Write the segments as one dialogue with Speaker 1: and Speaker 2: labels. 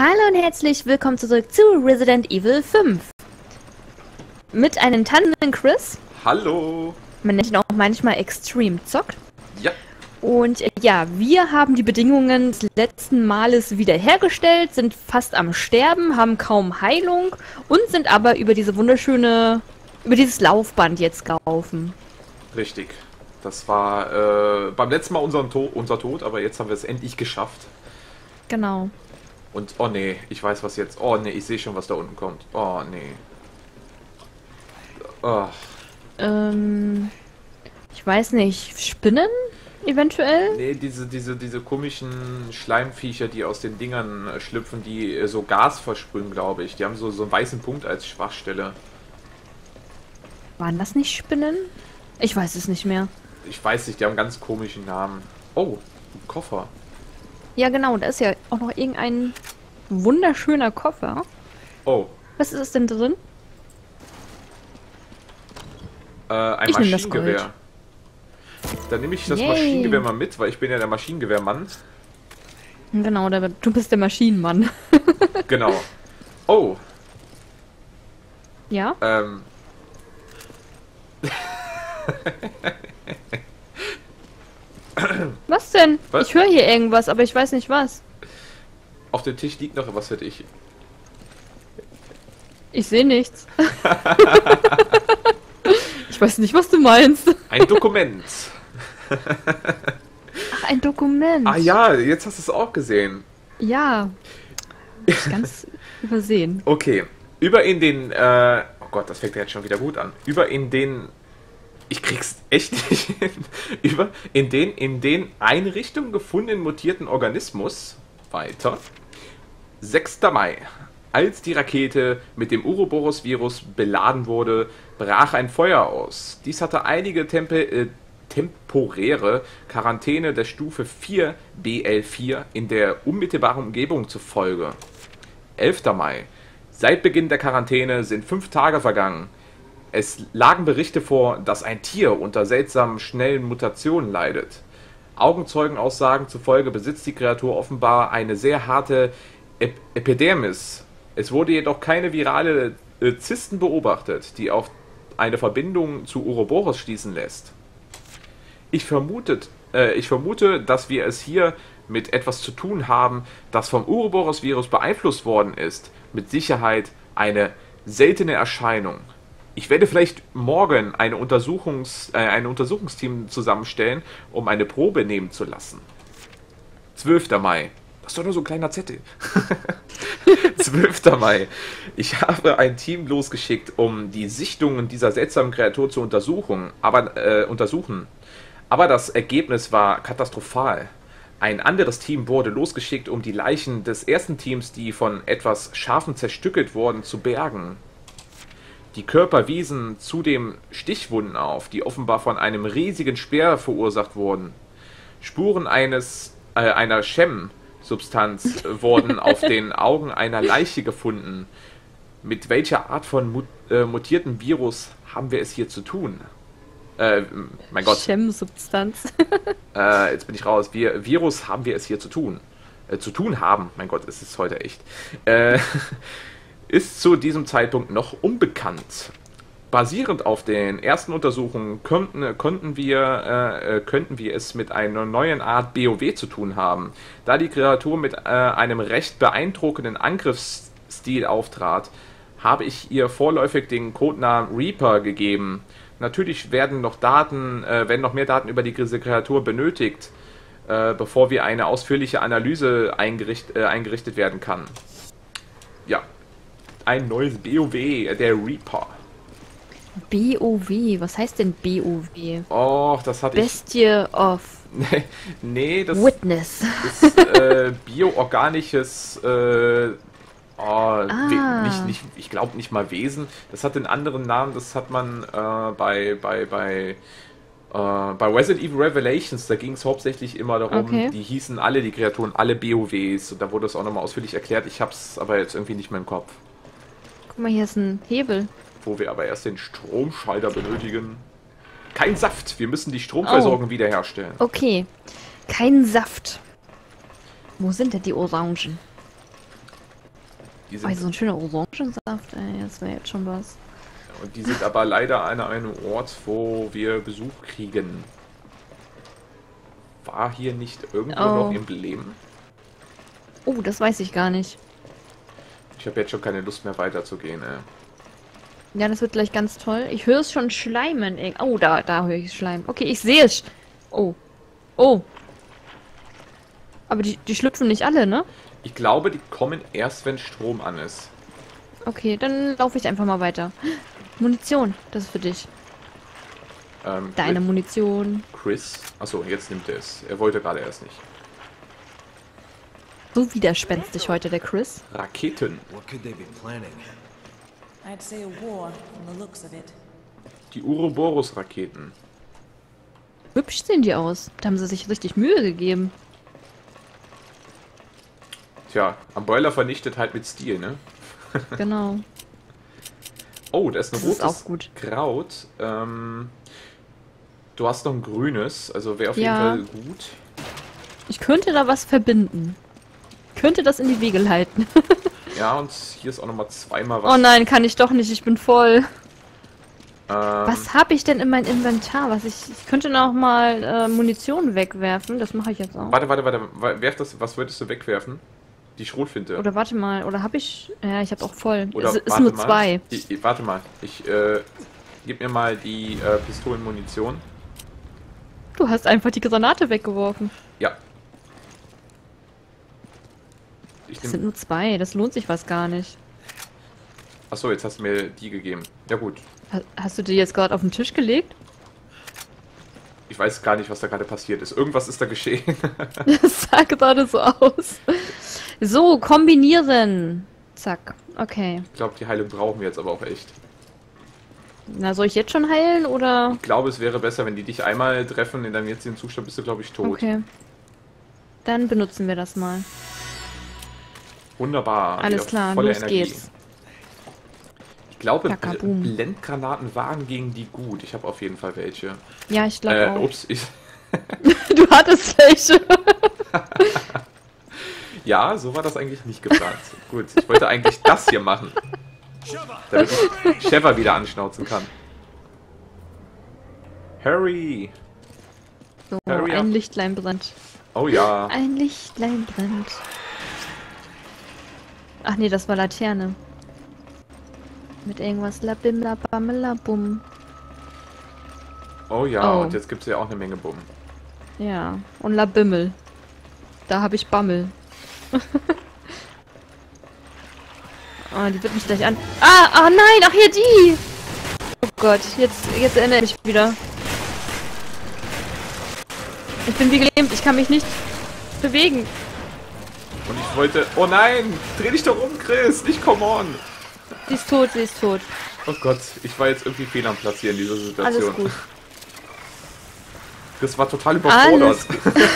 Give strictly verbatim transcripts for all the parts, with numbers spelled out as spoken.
Speaker 1: Hallo und herzlich willkommen zurück zu Resident Evil fünf. Mit einem tanzenden Chris.
Speaker 2: Hallo.
Speaker 1: Man nennt ihn auch manchmal Extreme Zockt.
Speaker 2: Ja.
Speaker 1: Und äh, ja, wir haben die Bedingungen des letzten Males wiederhergestellt, sind fast am Sterben, haben kaum Heilung und sind aber über diese wunderschöne, über dieses Laufband jetzt gelaufen.
Speaker 2: Richtig. Das war äh, beim letzten Mal unseren to unser Tod, aber jetzt haben wir es endlich geschafft.
Speaker 1: Genau.
Speaker 2: Und, oh nee, ich weiß was jetzt. Oh nee, ich sehe schon, was da unten kommt. Oh nee. Oh.
Speaker 1: Ähm, ich weiß nicht, Spinnen eventuell?
Speaker 2: Nee, diese, diese, diese komischen Schleimviecher, die aus den Dingern äh, schlüpfen, die äh, so Gas versprühen, glaube ich. Die haben so, so einen weißen Punkt als Schwachstelle.
Speaker 1: Waren das nicht Spinnen? Ich weiß es nicht mehr.
Speaker 2: Ich weiß nicht, die haben einen ganz komischen Namen. Oh, ein Koffer.
Speaker 1: Ja genau, da ist ja auch noch irgendein wunderschöner Koffer.
Speaker 2: Oh.
Speaker 1: Was ist es denn drin?
Speaker 2: Äh, ein
Speaker 1: Ich nehm das
Speaker 2: Maschinengewehr.
Speaker 1: Gold.
Speaker 2: Dann nehme ich das
Speaker 1: Yay.
Speaker 2: Maschinengewehr mal mit, weil ich bin ja der Maschinengewehrmann.
Speaker 1: Genau, da, du bist der Maschinenmann.
Speaker 2: Genau. Oh.
Speaker 1: Ja?
Speaker 2: Ähm.
Speaker 1: Was denn?
Speaker 2: Was?
Speaker 1: Ich höre hier irgendwas, aber ich weiß nicht was.
Speaker 2: Auf dem Tisch liegt noch was für dich.
Speaker 1: Ich sehe nichts. Ich weiß nicht, was du meinst.
Speaker 2: Ein Dokument.
Speaker 1: Ach, ein Dokument.
Speaker 2: Ah ja, jetzt hast du es auch gesehen.
Speaker 1: Ja. Hab ich ganz übersehen.
Speaker 2: Okay. Über in den, äh, oh Gott, das fängt ja jetzt schon wieder gut an. Über in den, ich krieg's echt nicht hin. Über in den, in den Einrichtungen gefundenen mutierten Organismus. Weiter. sechster Mai. Als die Rakete mit dem Uroboros-Virus beladen wurde, brach ein Feuer aus. Dies hatte einige Tempe, äh, temporäre Quarantäne der Stufe vier B L vier in der unmittelbaren Umgebung zur Folge. elfter Mai. Seit Beginn der Quarantäne sind fünf Tage vergangen. Es lagen Berichte vor, dass ein Tier unter seltsamen, schnellen Mutationen leidet. Augenzeugenaussagen zufolge besitzt die Kreatur offenbar eine sehr harte Ep Epidermis. Es wurde jedoch keine virale äh, Zysten beobachtet, die auf eine Verbindung zu Uroboros schließen lässt. Ich, vermutet, äh, ich vermute, dass wir es hier mit etwas zu tun haben, das vom Uroboros-Virus beeinflusst worden ist. Mit Sicherheit eine seltene Erscheinung. Ich werde vielleicht morgen eine Untersuchungs, äh, ein Untersuchungsteam zusammenstellen, um eine Probe nehmen zu lassen. zwölfter Mai. Das ist doch nur so ein kleiner Zettel. zwölfter Mai. Ich habe ein Team losgeschickt, um die Sichtungen dieser seltsamen Kreatur zu untersuchen, aber, äh, untersuchen. Aber das Ergebnis war katastrophal. Ein anderes Team wurde losgeschickt, um die Leichen des ersten Teams, die von etwas Scharfem zerstückelt wurden, zu bergen. Die Körper wiesen zudem Stichwunden auf, die offenbar von einem riesigen Speer verursacht wurden. Spuren eines, äh, einer Chem-Substanz wurden auf den Augen einer Leiche gefunden. Mit welcher Art von mut äh, mutierten Virus haben wir es hier zu tun? Äh, mein Gott.
Speaker 1: Chem-Substanz.
Speaker 2: äh, jetzt bin ich raus. Wir, Virus haben wir es hier zu tun. Äh, zu tun haben. Mein Gott, es ist heute echt. Äh, ist zu diesem Zeitpunkt noch unbekannt. Basierend auf den ersten Untersuchungen könnten, konnten wir, äh, könnten wir es mit einer neuen Art B O W zu tun haben. Da die Kreatur mit äh, einem recht beeindruckenden Angriffsstil auftrat, habe ich ihr vorläufig den Codenamen Reaper gegeben. Natürlich werden noch Daten, äh, werden noch mehr Daten über die Kreatur benötigt, äh, bevor wir eine ausführliche Analyse eingericht, äh, eingerichtet werden kann. Ja, ein neues B O W, der Reaper.
Speaker 1: B O W, was heißt denn B O W?
Speaker 2: Oh, das hatte ich...
Speaker 1: Bestie of
Speaker 2: nee, das
Speaker 1: Witness.
Speaker 2: ist äh, bioorganisches... Äh, oh,
Speaker 1: Ah.
Speaker 2: nicht, nicht, ich glaube nicht mal Wesen. Das hat einen anderen Namen, das hat man äh, bei, bei, bei, äh, bei Resident Evil Revelations, da ging es hauptsächlich immer darum,
Speaker 1: Okay.
Speaker 2: die hießen alle, die Kreaturen, alle B O Ws. Und da wurde es auch nochmal ausführlich erklärt. Ich habe es aber jetzt irgendwie nicht mehr im Kopf.
Speaker 1: Guck mal, hier ist ein Hebel.
Speaker 2: Wo wir aber erst den Stromschalter benötigen. Kein Saft, wir müssen die Stromversorgung
Speaker 1: Oh.
Speaker 2: wiederherstellen.
Speaker 1: Okay. Kein Saft. Wo sind denn die Orangen?
Speaker 2: Die
Speaker 1: Oh,
Speaker 2: sind,
Speaker 1: so ein schöner Orangensaft, ey, das wäre jetzt schon was.
Speaker 2: und die sind aber leider an einem Ort, wo wir Besuch kriegen. War hier nicht irgendwo
Speaker 1: Oh.
Speaker 2: noch Emblem?
Speaker 1: Oh, das weiß ich gar nicht.
Speaker 2: Ich habe jetzt schon keine Lust mehr weiterzugehen, ey.
Speaker 1: Ja, das wird gleich ganz toll. Ich höre es schon schleimen. Ey. Oh, da, da höre ich Schleim. Okay, ich sehe es. Oh. Oh. Aber die, die schlüpfen nicht alle, ne?
Speaker 2: Ich glaube, die kommen erst, wenn Strom an ist.
Speaker 1: Okay, dann laufe ich einfach mal weiter. Munition, das ist für dich.
Speaker 2: Ähm,
Speaker 1: Deine Munition.
Speaker 2: Chris. Achso, jetzt nimmt er es. Er wollte gerade erst nicht.
Speaker 1: So widerspenstig heute, der Chris.
Speaker 2: Raketen.
Speaker 3: What could they be planning?
Speaker 4: I'd say a war from the looks of it.
Speaker 2: Die Uroboros-Raketen.
Speaker 1: Hübsch sehen die aus. Da haben sie sich richtig Mühe gegeben.
Speaker 2: Tja, am Boiler vernichtet halt mit Stil, ne?
Speaker 1: Genau.
Speaker 2: Oh, da ist ein
Speaker 1: Das ist
Speaker 2: rotes
Speaker 1: auch gut.
Speaker 2: Kraut. Ähm, du hast noch ein grünes, also wäre auf
Speaker 1: Ja.
Speaker 2: jeden Fall gut.
Speaker 1: Ich könnte da was verbinden. Könnte das in die Wege leiten.
Speaker 2: Ja, und hier ist auch nochmal zweimal was.
Speaker 1: Oh nein, kann ich doch nicht. Ich bin voll.
Speaker 2: Ähm,
Speaker 1: Was habe ich denn in mein Inventar? Was ich, ich könnte noch mal äh, Munition wegwerfen. Das mache ich jetzt auch.
Speaker 2: Warte, warte, warte. wa- Werf das, was würdest du wegwerfen? Die Schrotflinte.
Speaker 1: Oder warte mal. Oder habe ich... Ja, ich habe auch voll.
Speaker 2: Oder
Speaker 1: es ist
Speaker 2: warte
Speaker 1: nur
Speaker 2: mal.
Speaker 1: zwei.
Speaker 2: Ich, ich, warte mal. Ich, äh, gib mir mal die äh, Pistolenmunition.
Speaker 1: Du hast einfach die Granate weggeworfen.
Speaker 2: Ja. Ich
Speaker 1: Das
Speaker 2: nehm,
Speaker 1: sind nur zwei. Das lohnt sich fast gar nicht.
Speaker 2: achso, jetzt hast du mir die gegeben. Ja gut.
Speaker 1: Ha- Hast du die jetzt gerade auf den Tisch gelegt?
Speaker 2: Ich weiß gar nicht, was da gerade passiert ist. Irgendwas ist da geschehen.
Speaker 1: Das sah gerade so aus. So, kombinieren. Zack. Okay.
Speaker 2: Ich glaube, die Heilung brauchen wir jetzt aber auch echt.
Speaker 1: Na, soll ich jetzt schon heilen oder?
Speaker 2: Ich glaube, es wäre besser, wenn die dich einmal treffen. In deinem jetzigen Zustand bist du, glaube ich, tot.
Speaker 1: Okay. Dann benutzen wir das mal.
Speaker 2: Wunderbar.
Speaker 1: Alles
Speaker 2: Wieder
Speaker 1: klar,
Speaker 2: volle
Speaker 1: los
Speaker 2: Energie.
Speaker 1: geht's.
Speaker 2: Ich glaube,
Speaker 1: Kakaboom.
Speaker 2: Bl- Blendgranaten waren gegen die gut. Ich habe auf jeden Fall welche.
Speaker 1: Ja, ich glaube
Speaker 2: Äh,
Speaker 1: auch.
Speaker 2: ups. Ich,
Speaker 1: Du hattest welche.
Speaker 2: ja, so war das eigentlich nicht geplant. Gut, ich wollte eigentlich das hier machen. Damit ich Sheva wieder anschnauzen kann. Hurry!
Speaker 1: So,
Speaker 2: Hurry up.
Speaker 1: ein Lichtlein brennt.
Speaker 2: Oh ja.
Speaker 1: Ein Lichtlein brennt. Ach nee, das war Laterne. Mit irgendwas labim labam labum.
Speaker 2: Oh ja,
Speaker 1: Oh.
Speaker 2: und jetzt gibt es ja auch eine Menge Bumm.
Speaker 1: Ja, und Labimmel. Da habe ich Bammel. Oh, die wird mich gleich an. Ah, ah nein, ach hier die! Oh Gott, jetzt, jetzt erinnere ich mich wieder. Ich bin wie gelähmt, ich kann mich nicht bewegen.
Speaker 2: Und ich wollte... Oh nein! Dreh dich doch um, Chris! Nicht come on!
Speaker 1: Sie ist tot, sie ist tot.
Speaker 2: Oh Gott, ich war jetzt irgendwie fehl am Platz hier in dieser Situation.
Speaker 1: Alles gut.
Speaker 2: Das war total überfordert.
Speaker 1: Alles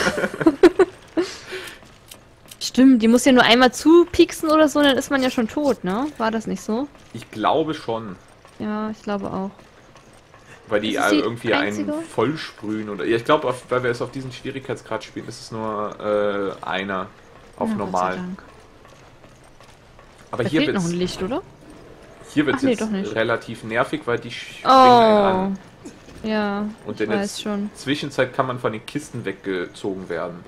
Speaker 1: Stimmt, die muss ja nur einmal zupieksen oder so, dann ist man ja schon tot, ne? War das nicht so?
Speaker 2: Ich glaube schon.
Speaker 1: Ja, ich glaube auch.
Speaker 2: Weil die,
Speaker 1: Ist es
Speaker 2: äh,
Speaker 1: die
Speaker 2: irgendwie
Speaker 1: einzige?
Speaker 2: einen vollsprühen oder... Ja, ich glaube, auf- weil wir es auf diesen Schwierigkeitsgrad spielen, ist es nur äh, einer auf
Speaker 1: Na,
Speaker 2: normal.
Speaker 1: Gott sei Dank.
Speaker 2: Aber
Speaker 1: Da
Speaker 2: hier
Speaker 1: fehlt
Speaker 2: wird
Speaker 1: noch ein
Speaker 2: es
Speaker 1: Licht, oder?
Speaker 2: hier wird's
Speaker 1: Ach nee,
Speaker 2: jetzt
Speaker 1: doch nicht.
Speaker 2: relativ nervig, weil die springen
Speaker 1: Oh.
Speaker 2: einen an.
Speaker 1: Ja,
Speaker 2: Und
Speaker 1: ich
Speaker 2: in der
Speaker 1: weiß schon.
Speaker 2: Zwischenzeit kann man von den Kisten weggezogen werden.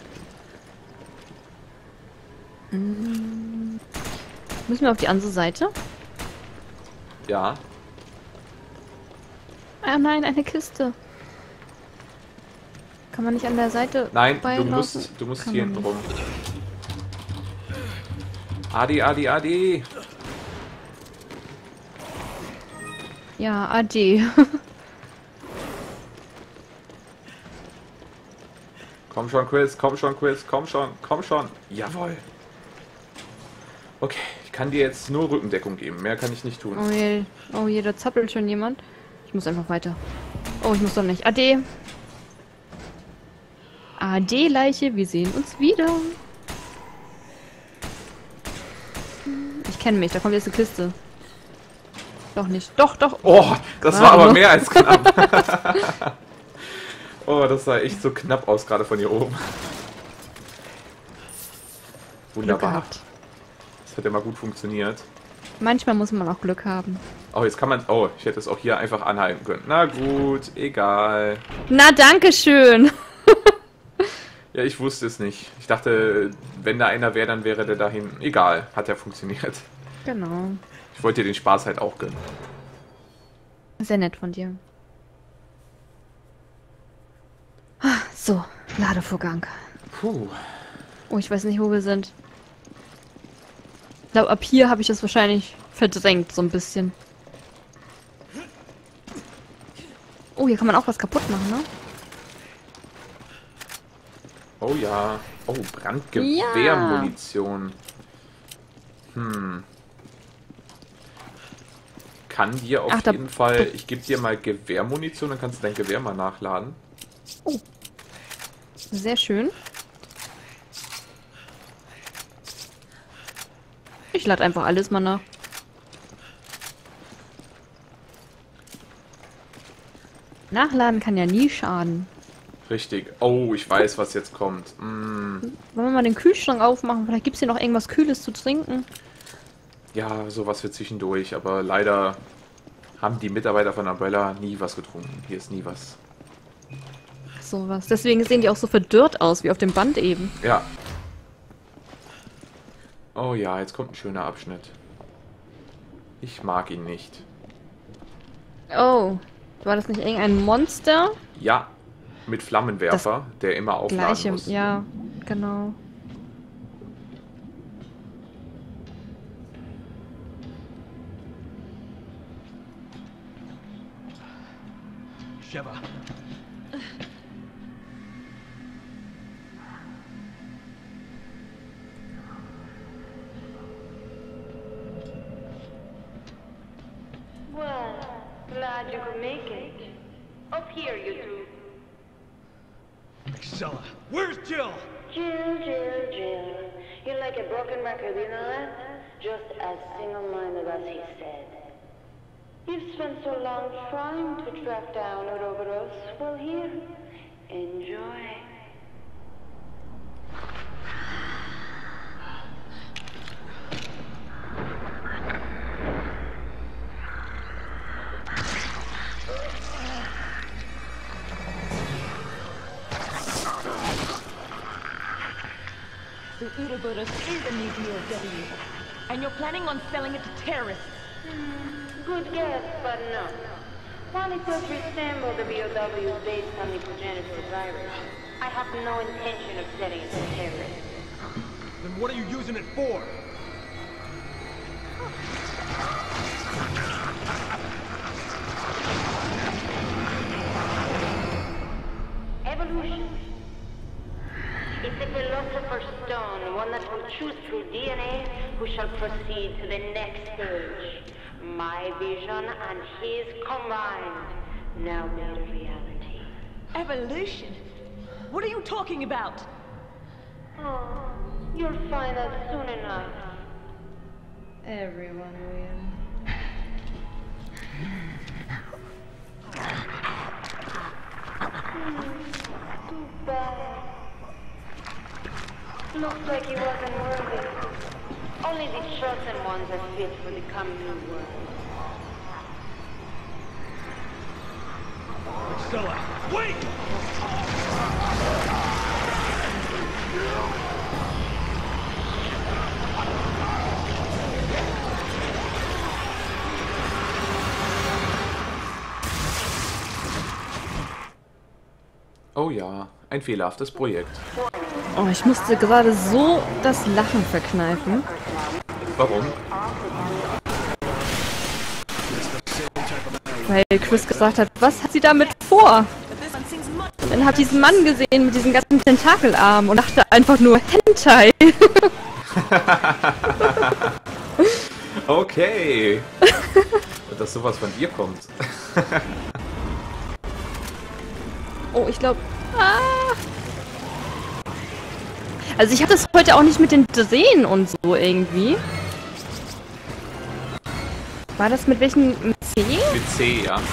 Speaker 1: Müssen wir auf die andere Seite?
Speaker 2: Ja.
Speaker 1: Ah nein, eine Kiste. Kann man nicht an der Seite
Speaker 2: Nein, du
Speaker 1: beilaufen?
Speaker 2: musst, du musst
Speaker 1: Kann
Speaker 2: hier
Speaker 1: man
Speaker 2: hinten rum. Adi, Adi, Adi.
Speaker 1: Ja, ade.
Speaker 2: Komm schon, Chris, komm schon, Chris, komm schon, komm schon. Jawohl. Okay, ich kann dir jetzt nur Rückendeckung geben. Mehr kann ich nicht tun.
Speaker 1: Oh je, oh je, da zappelt schon jemand. Ich muss einfach weiter. Oh, ich muss doch nicht. Ade. Ade, Leiche, wir sehen uns wieder. Ich kenne mich, da kommt jetzt eine Kiste. Doch nicht. Doch, doch.
Speaker 2: Oh, das
Speaker 1: Ah,
Speaker 2: war aber
Speaker 1: aber-
Speaker 2: mehr als knapp. Oh, das sah echt so knapp aus, gerade von hier oben.
Speaker 1: Glück
Speaker 2: Wunderbar.
Speaker 1: gehabt.
Speaker 2: Das hat immer gut funktioniert.
Speaker 1: Manchmal muss man auch Glück haben.
Speaker 2: Oh, jetzt kann man... Oh, ich hätte es auch hier einfach anhalten können. Na gut, egal.
Speaker 1: Na, danke schön.
Speaker 2: Ja, ich wusste es nicht. Ich dachte, wenn da einer wäre, dann wäre der dahin. Egal, hat ja funktioniert.
Speaker 1: Genau.
Speaker 2: Ich wollte dir den Spaß halt auch gönnen.
Speaker 1: Sehr nett von dir. Ah, so, Ladevorgang.
Speaker 2: Puh.
Speaker 1: Oh, ich weiß nicht, wo wir sind. Ich glaube, ab hier habe ich das wahrscheinlich verdrängt, so ein bisschen. Oh, hier kann man auch was kaputt machen, ne?
Speaker 2: Oh ja. Oh, Brandgewehrmunition. Hm. Kann dir auf
Speaker 1: Ach, da-
Speaker 2: jeden Fall... Ich gebe dir mal Gewehrmunition, dann kannst du dein Gewehr mal nachladen.
Speaker 1: Oh. Sehr schön. Ich lade einfach alles mal nach. Nachladen kann ja nie schaden.
Speaker 2: Richtig. Oh, ich weiß, was jetzt kommt. Mm.
Speaker 1: Wollen wir mal den Kühlschrank aufmachen? Vielleicht gibt es hier noch irgendwas Kühles zu trinken.
Speaker 2: Ja, sowas für zwischendurch, aber leider haben die Mitarbeiter von Umbrella nie was getrunken. Hier ist nie was.
Speaker 1: Sowas. Deswegen sehen die auch so verdürrt aus, wie auf dem Band eben.
Speaker 2: Ja. Oh ja, jetzt kommt ein schöner Abschnitt. Ich mag ihn nicht.
Speaker 1: Oh. War das nicht irgendein Monster?
Speaker 2: Ja, mit Flammenwerfer, der immer aufladen
Speaker 1: Gleiche,
Speaker 2: muss.
Speaker 1: ja, genau.
Speaker 3: Sheva.
Speaker 5: Well, glad you could make it. Up here, you two.
Speaker 3: Excella. Where's Jill?
Speaker 5: Jill, Jill, Jill. You're like a broken record, you know that? Just as single-minded as he said. You've spent so long trying to track down Ouroboros. Well, here, enjoy.
Speaker 6: The Ouroboros is a new D O W, and you're planning on selling it to terrorists.
Speaker 5: Good guess, but no. While it does resemble the B O W based on the progenitor virus, I have no intention of selling it to terrorists.
Speaker 3: Then what are you using it for?
Speaker 5: Evolution. It's a philosopher's stone, one that will choose through D N A who shall proceed to the next stage. My vision and his combined, now made a reality.
Speaker 6: Evolution? What are you talking about?
Speaker 5: Oh, you'll find out soon enough. Everyone will. Hmm, too bad. Looks like he wasn't worthy. Only the chosen ones are fit for the coming new world.
Speaker 3: Excella. Wait!
Speaker 2: Oh ja, ein fehlerhaftes Projekt.
Speaker 1: Oh, ich musste gerade so das Lachen verkneifen.
Speaker 2: Warum?
Speaker 1: Weil Chris gesagt hat, was hat sie damit vor? Dann hat diesen Mann gesehen mit diesen ganzen Tentakelarmen und dachte einfach nur Hentai.
Speaker 2: Okay. Dass sowas von dir kommt.
Speaker 1: Oh, ich glaube... Ah. Also ich habe das heute auch nicht mit den Drehen und so irgendwie. War das mit welchem C?
Speaker 2: Mit C, ja.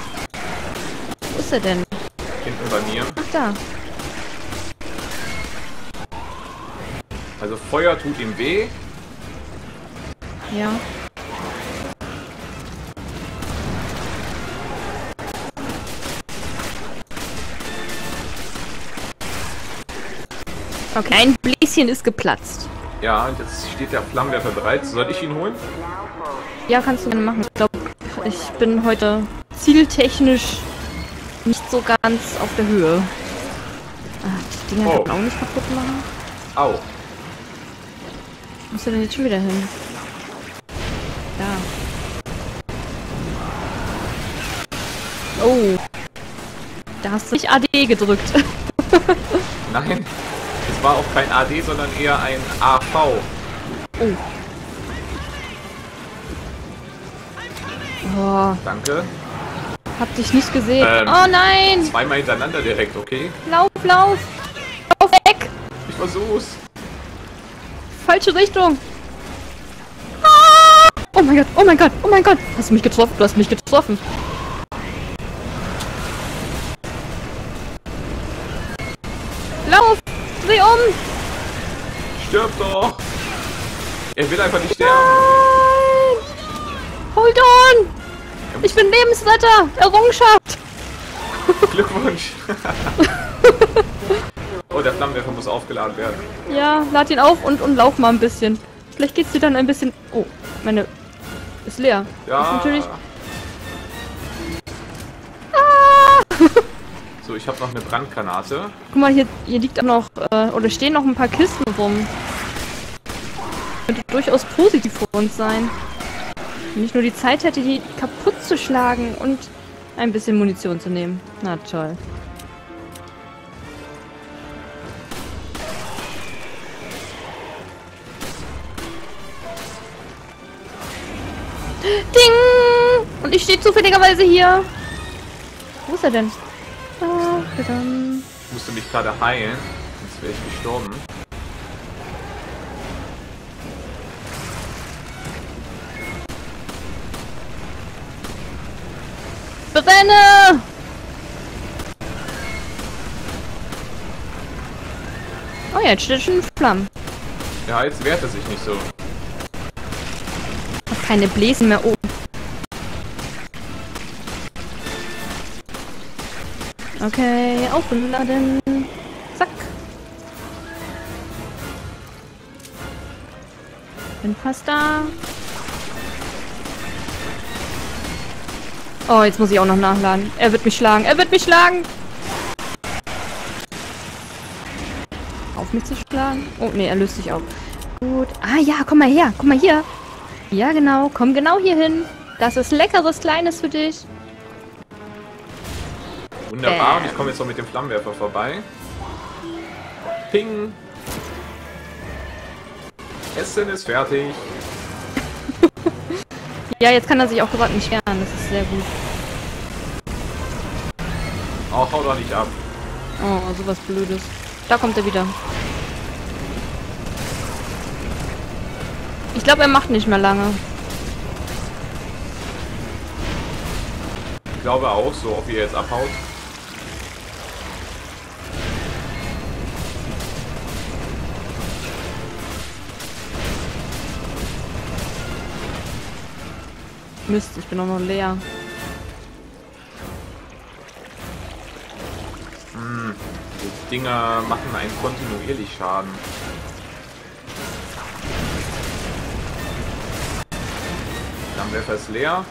Speaker 1: Wo ist er denn?
Speaker 2: Hinten bei mir.
Speaker 1: Ach, da.
Speaker 2: Also Feuer tut ihm weh.
Speaker 1: Ja. Okay, ein Bläschen ist geplatzt.
Speaker 2: Ja, und jetzt steht der Flammenwerfer bereit. Soll ich ihn holen?
Speaker 1: Ja, kannst du gerne machen. Ich glaube, ich bin heute zieltechnisch nicht so ganz auf der Höhe. Ah, die Dinger
Speaker 2: Oh.
Speaker 1: kann man auch nicht kaputt machen.
Speaker 2: Au.
Speaker 1: Wo ist er denn jetzt schon wieder hin? Da. Oh. Da hast du nicht A D gedrückt.
Speaker 2: Nein, es war auch kein A D, sondern eher ein A V.
Speaker 1: Oh. Oh,
Speaker 2: Danke.
Speaker 1: hab dich nicht gesehen.
Speaker 2: Ähm,
Speaker 1: Oh nein!
Speaker 2: Zweimal hintereinander direkt, okay?
Speaker 1: Lauf, lauf! Lauf weg!
Speaker 2: Ich versuch's.
Speaker 1: Falsche Richtung! Ah! Oh mein Gott, oh mein Gott, oh mein Gott! Hast du mich getroffen? Du hast mich getroffen. Lauf! Dreh um!
Speaker 2: Stirb doch! Er will einfach nicht sterben.
Speaker 1: Nein! Hold on! Ich bin Lebensretter! Errungenschaft!
Speaker 2: Glückwunsch! Oh, der Flammenwerfer muss aufgeladen werden.
Speaker 1: Ja, lad ihn auf und, und lauf mal ein bisschen. Vielleicht geht's dir dann ein bisschen... Oh, meine... Ist leer.
Speaker 2: Ja.
Speaker 1: Das ist natürlich...
Speaker 2: So, ich habe noch eine Brandgranate.
Speaker 1: Guck mal, hier, hier liegt auch noch... Äh, oder stehen noch ein paar Kisten rum. Könnte durchaus positiv für uns sein. Wenn ich nur die Zeit hätte, die kaputt zu schlagen und ein bisschen Munition zu nehmen. Na toll. Ding! Und ich stehe zufälligerweise hier. Wo ist er denn? Ah, dann.
Speaker 2: Ich musste mich gerade heilen, sonst wäre ich gestorben.
Speaker 1: Brenne! Oh ja, jetzt steht schon in Flammen.
Speaker 2: Ja, jetzt wehrt er sich nicht so.
Speaker 1: Ach, keine Bläsen mehr. Oh. Okay, aufladen. Zack. Bin fast da. Oh, jetzt muss ich auch noch nachladen. Er wird mich schlagen. Er wird mich schlagen. Auf mich zu schlagen? Oh, nee, er löst sich auf. Gut. Ah, ja, komm mal her. Komm mal hier. Ja, genau. Komm genau hier hin. Das ist leckeres Kleines für dich.
Speaker 2: Wunderbar,
Speaker 1: Bam.
Speaker 2: und ich komme jetzt noch mit dem Flammenwerfer vorbei. Ping! Essen ist fertig.
Speaker 1: Ja, jetzt kann er sich auch gerade nicht wehren. Das ist sehr gut.
Speaker 2: Oh, hau doch nicht ab.
Speaker 1: Oh, sowas Blödes. Da kommt er wieder. Ich glaube, er macht nicht mehr lange.
Speaker 2: Ich glaube auch, so ob ihr jetzt abhaut.
Speaker 1: Mist, ich bin auch noch leer.
Speaker 2: Hm, die Dinger machen einen kontinuierlich Schaden. Flammenwerfer ist leer.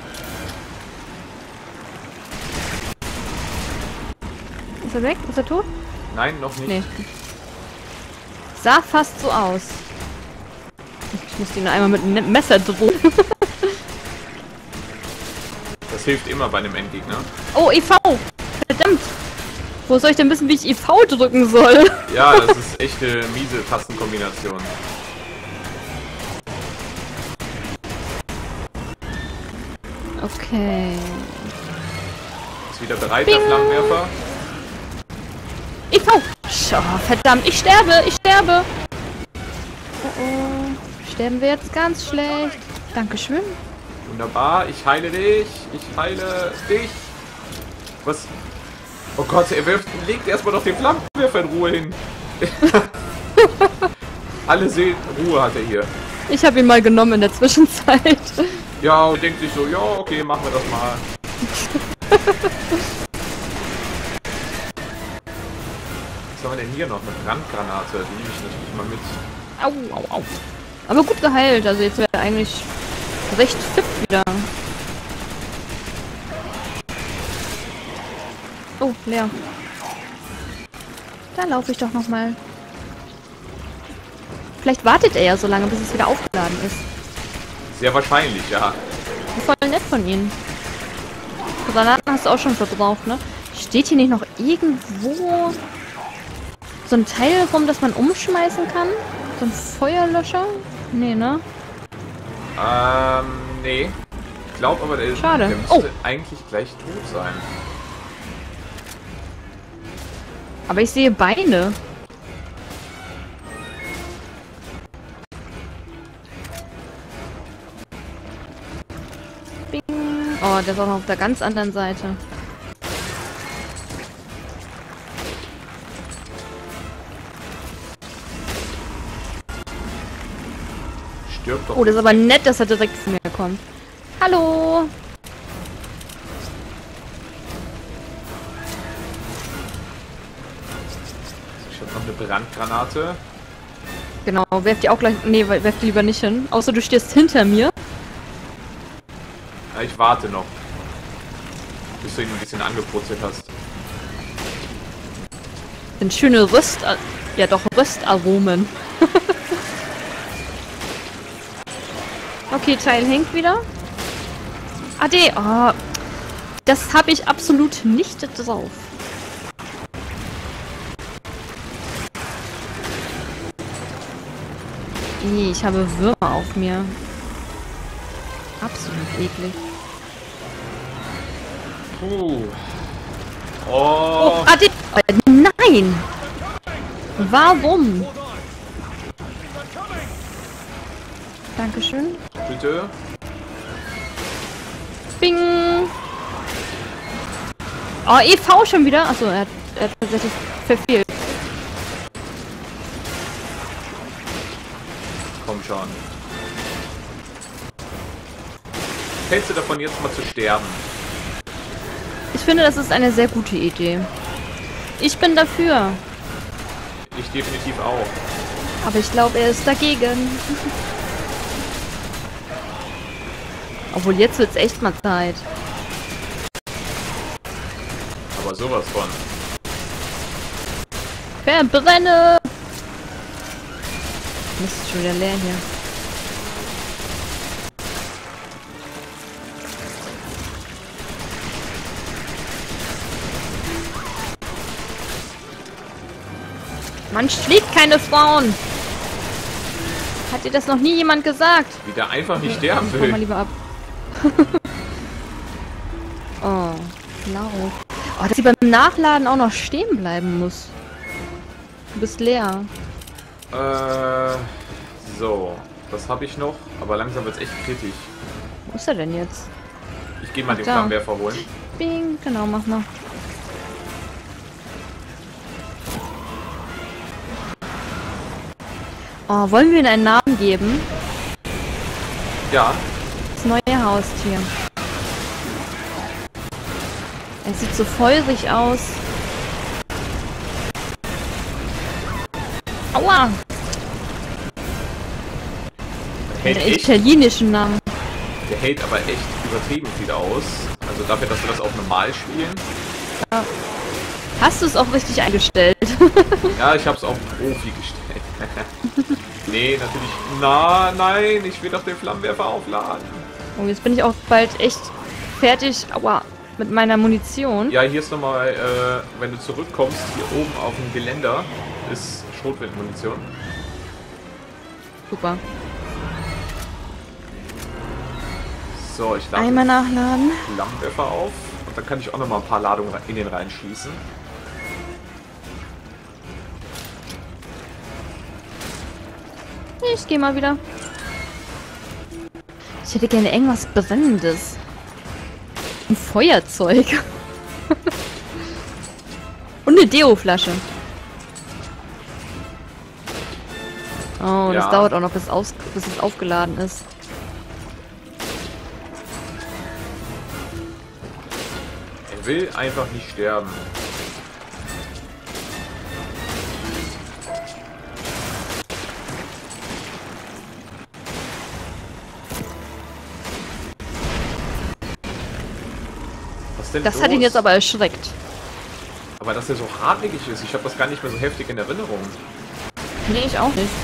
Speaker 1: Ist er weg? Ist er tot?
Speaker 2: Nein, noch nicht.
Speaker 1: Nee. Sah fast so aus. Ich muss ihn einmal mit einem Messer drohen.
Speaker 2: Das hilft immer bei einem Endgegner.
Speaker 1: Oh, E V! Verdammt! Wo soll ich denn wissen, wie ich E V drücken soll?
Speaker 2: Ja, das ist echt eine miese Tastenkombination.
Speaker 1: Okay.
Speaker 2: Ist wieder bereit,
Speaker 1: Bing.
Speaker 2: der Flammenwerfer?
Speaker 1: E V! Schau, verdammt, ich sterbe, ich sterbe! Oh oh. Sterben wir jetzt ganz schlecht. Dankeschön.
Speaker 2: Wunderbar, ich heile dich. Ich heile dich. Was? Oh Gott, er wirft, legt erstmal noch den Flammenwerfer in Ruhe hin. Alle sehen, Ruhe hat er hier.
Speaker 1: Ich habe ihn mal genommen in der Zwischenzeit.
Speaker 2: Ja, und denkt sich so, ja, okay, machen wir das mal. Was haben wir denn hier noch? Eine Brandgranate. Die nehme ich natürlich mal mit.
Speaker 1: Au, au, au. Aber gut geheilt, also jetzt wäre er eigentlich recht fit wieder. Oh, leer. Da laufe ich doch noch mal. Vielleicht wartet er ja so lange, bis es wieder aufgeladen ist.
Speaker 2: Sehr wahrscheinlich, ja.
Speaker 1: Voll nett von Ihnen. Granaten hast du auch schon verbraucht, ne? Steht hier nicht noch irgendwo so ein Teil rum, das man umschmeißen kann? So ein Feuerlöscher? Nee, ne?
Speaker 2: Ähm, nee. Ich glaube aber, der,
Speaker 1: Schade.
Speaker 2: der müsste
Speaker 1: Oh.
Speaker 2: eigentlich gleich tot sein.
Speaker 1: Aber ich sehe Beine. Bing. Oh, der ist auch noch auf der ganz anderen Seite.
Speaker 2: Stirbt doch.
Speaker 1: Oh, das ist aber nett, dass er direkt zu mir kommt. Hallo.
Speaker 2: Ich habe noch eine Brandgranate.
Speaker 1: Genau, werft die auch gleich... Nee, werft die lieber nicht hin. Außer du stehst hinter mir.
Speaker 2: Ja, ich warte noch. Bis du ihn ein bisschen angepurzelt hast.
Speaker 1: Sind schöne Röst... Ja doch, Röstaromen. Okay, Teil hängt wieder. Ade, oh, das habe ich absolut nicht drauf. Ih, ich habe Würmer auf mir. Absolut eklig.
Speaker 2: Puh.
Speaker 1: Oh,
Speaker 2: Oh.
Speaker 1: Ade, oh, nein! Warum? Dankeschön.
Speaker 2: Bitte.
Speaker 1: Bing! Oh, E V schon wieder? Achso, er hat, er hat tatsächlich verfehlt.
Speaker 2: Komm schon. Hältst du davon, jetzt mal zu sterben?
Speaker 1: Ich finde, das ist eine sehr gute Idee. Ich bin dafür.
Speaker 2: Ich definitiv auch.
Speaker 1: Aber ich glaube, er ist dagegen. Obwohl, jetzt wird's echt mal Zeit.
Speaker 2: Aber sowas von.
Speaker 1: Verbrenne! Mist, ist schon wieder leer hier. Man schlägt keine Frauen! Hat dir das noch nie jemand gesagt?
Speaker 2: Wie der einfach nicht
Speaker 1: Okay,
Speaker 2: sterben
Speaker 1: ich hau mal
Speaker 2: will.
Speaker 1: lieber ab. Oh, blau. Oh, dass sie beim Nachladen auch noch stehen bleiben muss. Du bist leer.
Speaker 2: Äh, so. Das habe ich noch, aber langsam wird's echt kritisch.
Speaker 1: Wo ist er denn jetzt?
Speaker 2: Ich gehe mal den
Speaker 1: Da.
Speaker 2: Flammenwerfer holen.
Speaker 1: Bing, genau, mach mal. Oh, wollen wir ihm einen Namen geben?
Speaker 2: Ja,
Speaker 1: Das neue Haustier. Er sieht so feurig aus. Aua!
Speaker 2: hält
Speaker 1: Einen
Speaker 2: echt,
Speaker 1: italienischen Namen.
Speaker 2: der hält aber echt übertrieben viel aus. Also dafür, dass wir das auf normal spielen.
Speaker 1: Hast du es auch richtig eingestellt?
Speaker 2: Ja, ich habe es auf Profi gestellt. Nee, natürlich. Na, nein, ich will doch den Flammenwerfer aufladen.
Speaker 1: Oh, jetzt bin ich auch bald echt fertig. Aua, mit meiner Munition.
Speaker 2: Ja, hier ist nochmal, äh, wenn du zurückkommst, hier oben auf dem Geländer ist Schrotwindmunition.
Speaker 1: Super.
Speaker 2: So, ich lade
Speaker 1: Einmal nachladen.
Speaker 2: den Flammenwerfer auf und dann kann ich auch nochmal ein paar Ladungen in den reinschießen.
Speaker 1: Ich gehe mal wieder. Ich hätte gerne irgendwas Brennendes. Ein Feuerzeug. Und eine Deo-Flasche. Oh, das
Speaker 2: Ja.
Speaker 1: dauert auch noch, bis, aus, bis es aufgeladen ist.
Speaker 2: Er will einfach nicht sterben. Was denn
Speaker 1: Das
Speaker 2: los?
Speaker 1: hat ihn jetzt aber erschreckt.
Speaker 2: Aber dass er so hartnäckig ist, ich habe das gar nicht mehr so heftig in Erinnerung.
Speaker 1: Nee, ich auch nicht.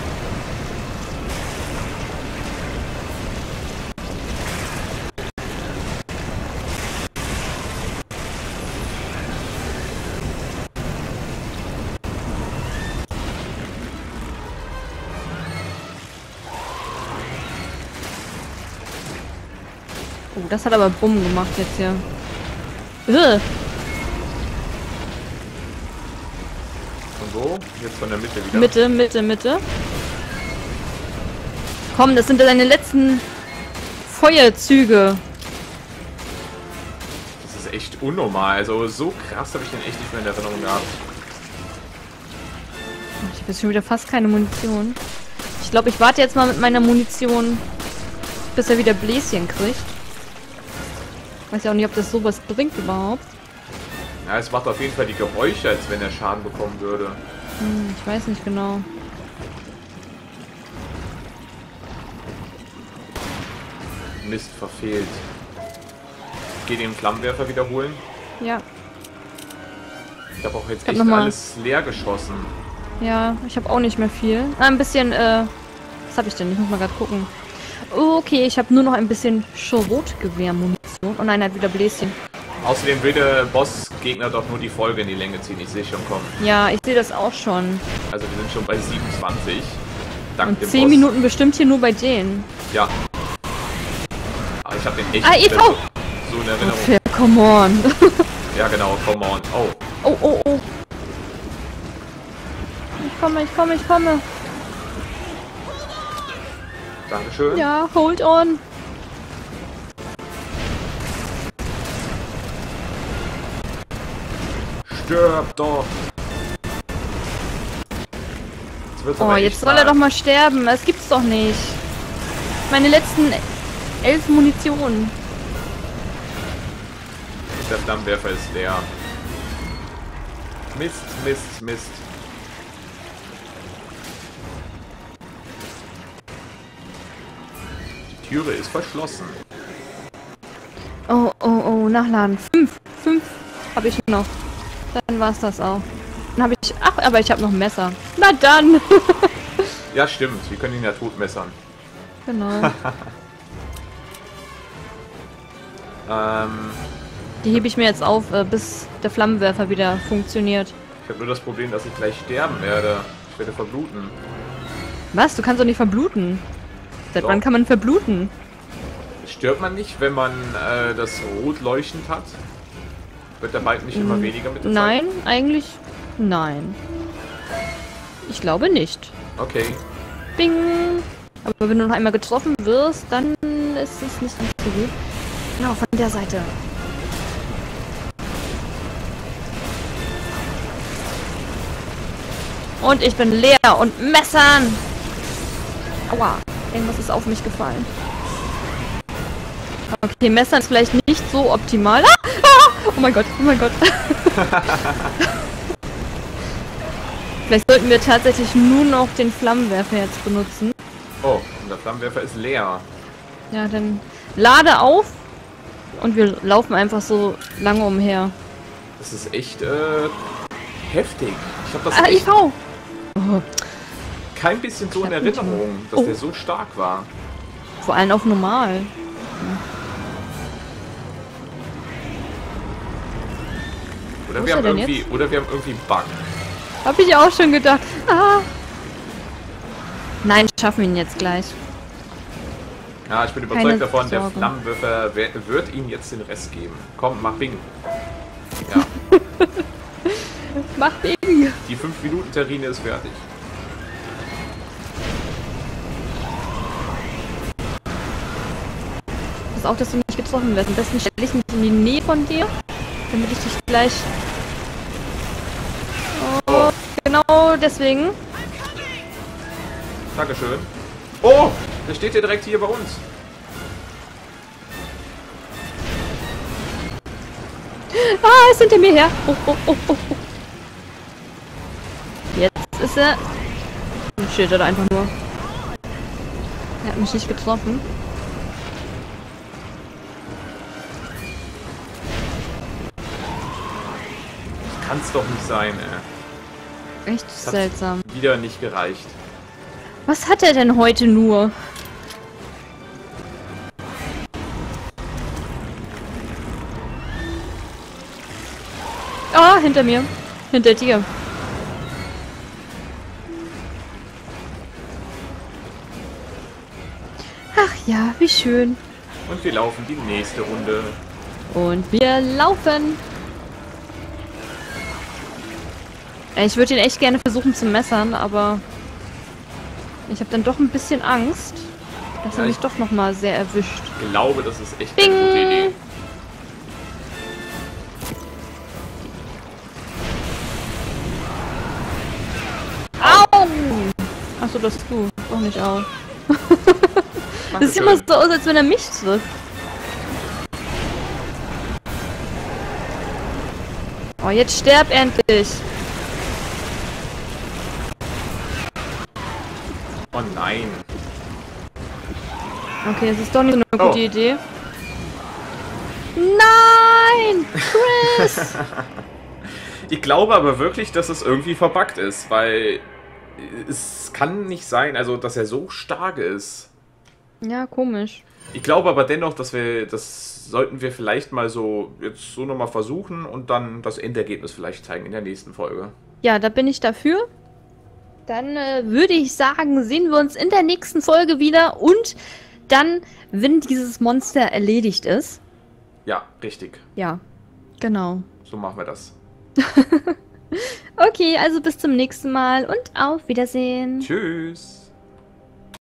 Speaker 1: Oh, das hat aber Bumm gemacht jetzt hier. Ugh.
Speaker 2: Von wo? Jetzt von der Mitte wieder.
Speaker 1: Mitte, Mitte, Mitte. Komm, das sind deine letzten Feuerzüge.
Speaker 2: Das ist echt unnormal. Also so krass habe ich den echt nicht mehr in Erinnerung gehabt.
Speaker 1: Ich habe jetzt schon wieder fast keine Munition. Ich glaube, ich warte jetzt mal mit meiner Munition, bis er wieder Bläschen kriegt. Weiß ja auch nicht, ob das sowas bringt überhaupt.
Speaker 2: Ja, es macht auf jeden Fall die Geräusche, als wenn er Schaden bekommen würde.
Speaker 1: Hm, ich weiß nicht genau.
Speaker 2: Mist, verfehlt. Geh den Flammenwerfer wiederholen.
Speaker 1: Ja,
Speaker 2: Ich habe auch jetzt
Speaker 1: hab
Speaker 2: echt
Speaker 1: noch mal-
Speaker 2: alles leer geschossen.
Speaker 1: ja, ich habe auch nicht mehr viel. Ah, ein bisschen, äh, was habe ich denn? Ich muss mal gerade gucken. Okay, ich habe nur noch ein bisschen Schrotgewehrmunition. Oh nein, er hat wieder Bläschen.
Speaker 2: Außerdem will der Bossgegner doch nur die Folge in die Länge ziehen. Ich sehe schon kommen.
Speaker 1: Ja, ich sehe das auch schon.
Speaker 2: Also wir sind schon bei siebenundzwanzig. Dank
Speaker 1: Und
Speaker 2: dem
Speaker 1: zehn
Speaker 2: Boss.
Speaker 1: Minuten bestimmt hier nur bei denen.
Speaker 2: Ja. Aber ich habe den echt
Speaker 1: Ah,
Speaker 2: nicht
Speaker 1: E
Speaker 2: mehr
Speaker 1: V!
Speaker 2: so in Erinnerung.
Speaker 1: Okay, come on.
Speaker 2: Ja genau, come on. Oh,
Speaker 1: Oh, oh, oh. Ich komme, ich komme, ich komme.
Speaker 2: Dankeschön.
Speaker 1: Ja, hold on.
Speaker 2: Stirb doch. Jetzt wird's
Speaker 1: Oh,
Speaker 2: aber
Speaker 1: jetzt
Speaker 2: echt
Speaker 1: soll er
Speaker 2: hart.
Speaker 1: doch mal sterben. Das gibt's doch nicht. Meine letzten elf Munition.
Speaker 2: Der Flammenwerfer ist leer. Mist, Mist, Mist. Die Türe ist verschlossen.
Speaker 1: Oh, oh, oh, nachladen. Fünf. Fünf habe ich noch. Dann war's das auch. Dann habe ich... Ach, aber ich habe noch ein Messer. Na dann.
Speaker 2: Ja, stimmt. Wir können ihn ja totmessern.
Speaker 1: Genau.
Speaker 2: Ähm,
Speaker 1: Die hebe ich mir jetzt auf, äh, bis der Flammenwerfer wieder funktioniert.
Speaker 2: ich habe nur das Problem, dass ich gleich sterben werde. Ich werde verbluten.
Speaker 1: Was? Du kannst doch nicht verbluten. Seit
Speaker 2: Doch.
Speaker 1: wann kann man verbluten?
Speaker 2: Stirbt man nicht, wenn man äh, das rot leuchtend hat? Wird der Balken nicht immer weniger mit der
Speaker 1: Nein, eigentlich nein. Ich glaube nicht.
Speaker 2: Zeit? Okay.
Speaker 1: Bing! Aber wenn du noch einmal getroffen wirst, dann ist es nicht so gut. Genau, von der Seite. Und ich bin leer und Messern! Aua, irgendwas ist auf mich gefallen. Okay, Messern ist vielleicht nicht so optimal. Ah! Ah! Oh mein Gott, oh mein Gott. Vielleicht sollten wir tatsächlich nur noch den Flammenwerfer jetzt benutzen.
Speaker 2: Oh, und der Flammenwerfer ist leer.
Speaker 1: Ja, dann lade auf und wir laufen einfach so lange umher.
Speaker 2: Das ist echt äh, heftig. Ich habe das
Speaker 1: Ah,
Speaker 2: echt
Speaker 1: I V! Oh,
Speaker 2: kein bisschen so in
Speaker 1: Ich hab nicht
Speaker 2: Erinnerung, dass
Speaker 1: Oh.
Speaker 2: der so stark war.
Speaker 1: vor allem auf normal.
Speaker 2: Oder
Speaker 1: Wo
Speaker 2: wir
Speaker 1: ist
Speaker 2: haben
Speaker 1: er denn
Speaker 2: irgendwie, oder wir haben irgendwie einen Bug.
Speaker 1: Hab ich auch schon gedacht. Ah. Nein, schaffen wir ihn jetzt gleich.
Speaker 2: Ja, ich bin
Speaker 1: Keine
Speaker 2: überzeugt davon, der
Speaker 1: Sorge.
Speaker 2: Flammenwerfer wer- wird ihm jetzt den Rest geben. Komm, mach Bing. Ja,
Speaker 1: Mach Ding!
Speaker 2: die fünf Minuten Terrine ist fertig.
Speaker 1: Pass auf, dass du nicht getroffen wirst. Am besten stelle ich mich in die Nähe von dir, damit ich dich gleich... Oh, genau deswegen.
Speaker 2: Dankeschön. Oh, der steht ja direkt hier bei uns.
Speaker 1: Ah, ist hinter mir her. Oh, oh, oh, oh, oh. Jetzt ist er... Steht er da einfach nur. Er hat mich nicht getroffen.
Speaker 2: Kann's doch nicht sein, ey.
Speaker 1: Echt
Speaker 2: Das hat
Speaker 1: seltsam.
Speaker 2: wieder nicht gereicht.
Speaker 1: Was hat er denn heute nur? Ah, hinter mir. Hinter dir. Ach ja, wie schön.
Speaker 2: Und wir laufen die nächste Runde.
Speaker 1: Und wir laufen. Ich würde ihn echt gerne versuchen zu messern, aber ich habe dann doch ein bisschen Angst, dass
Speaker 2: Ja,
Speaker 1: er mich
Speaker 2: ich-
Speaker 1: doch nochmal sehr erwischt.
Speaker 2: Ich glaube, das ist echt
Speaker 1: Bing!
Speaker 2: eine gute Idee.
Speaker 1: Au! Achso, das du. Doch nicht au. Das sieht immer so aus, als wenn er mich trifft. Oh, jetzt sterb endlich.
Speaker 2: Oh nein.
Speaker 1: Okay, es ist doch nicht so eine
Speaker 2: Oh.
Speaker 1: gute Idee. Nein! Chris!
Speaker 2: Ich glaube aber wirklich, dass es irgendwie verbuggt ist, weil es kann nicht sein, also dass er so stark ist.
Speaker 1: Ja, komisch.
Speaker 2: Ich glaube aber dennoch, dass wir, das sollten wir vielleicht mal so jetzt so nochmal versuchen und dann das Endergebnis vielleicht zeigen in der nächsten Folge.
Speaker 1: Ja, da bin ich dafür. Dann äh, würde ich sagen, sehen wir uns in der nächsten Folge wieder und dann, wenn dieses Monster erledigt ist.
Speaker 2: Ja, richtig.
Speaker 1: Ja, genau.
Speaker 2: So machen wir das.
Speaker 1: Okay, also bis zum nächsten Mal und auf Wiedersehen.
Speaker 2: Tschüss.